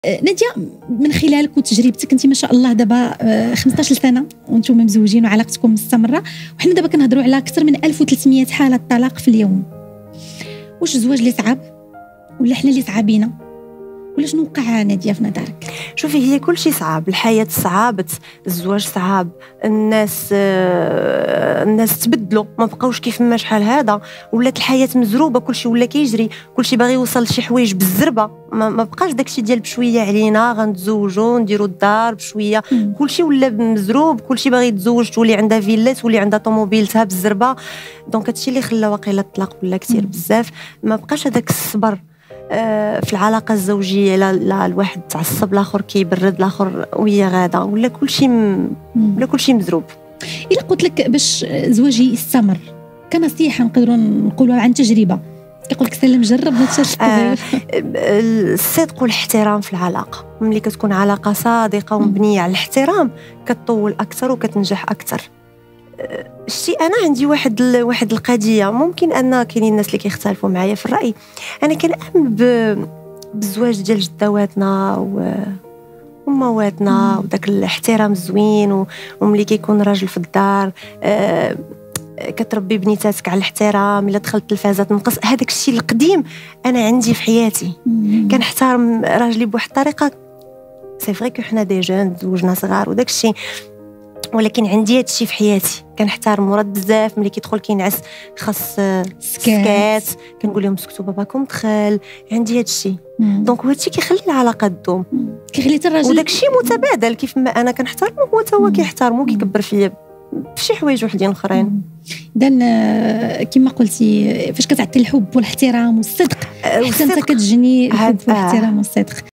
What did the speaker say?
نادية، من خلالك وتجربتك انت ما شاء الله دابا 15 سنه وانتم مزوجين وعلاقتكم مستمره، وحنا دابا كنهضروا على اكثر من 1300 حاله طلاق في اليوم. واش الزواج اللي صعب ولا حنا اللي صعابين ولا شنو وقع نادية في نظرك؟ شوفي، هي كل شيء صعب، الحياة صعابت، الزواج صعب، الناس تبدلوا، ما بقاوش كيف ما شحال هذا، ولات الحياة مزروبة، كل شيء ولا كيجري، كل شيء باغي يوصل لشي حوايج بالزربة، ما بقاش داكشي ديال بشوية علينا غنتزوجوا نديروا الدار بشوية، كل شيء ولا مزروب، كل شيء باغي يتزوج، تولي عندها فيلا، تولي عندها طوموبيلتها بالزربة. دونك هادشي اللي خلى واقيلا الطلاق ولا كثير بزاف، ما بقاش هذاك الصبر في العلاقه الزوجيه. لا الواحد تعصب، الاخر كيبرد، الاخر وهي غاده، ولا كلشي مزروب. الا قلت لك باش زواجي يستمر كنصيحه نقدروا نقولوا عن تجربه، كيقول لك سلم جرب ما تشاش الصدق والاحترام في العلاقه. ملي كتكون علاقه صادقه ومبنيه على الاحترام كتطول اكثر وكتنجح اكثر. شتي، انا عندي واحد القضيه، ممكن ان كاينين الناس اللي كيختلفوا معايا في الراي. انا كنامن بالزواج ديال جداواتنا وامواتنا وداك الاحترام الزوين، وملي كيكون راجل في الدار كتربي بنيتاتك على الاحترام، الا دخلت التلفازه تنقص. هذاك الشيء القديم انا عندي في حياتي. كنحترم راجلي بواحد الطريقه. سي فري كو حنا دي جون تزوجنا صغار وداك الشيء، ولكن عندي هذا الشيء في حياتي. كنحترم مراد بزاف، ملي كيدخل كينعس خاص سكات، كنقول لهم سكتوا باباكم دخل. عندي هذا الشيء، دونك هذا الشيء كيخلي العلاقه تدوم، كيخلي حتى الراجل، وداك الشيء متبادل. كيف ما انا كنحترمه هو كيحترمو، كيكبر فيا بشي حوايج وحدين اخرين. اذا كما قلتي، فاش كتعطي الحب والاحترام والصدق حتى انت كتجني الحب والاحترام والصدق.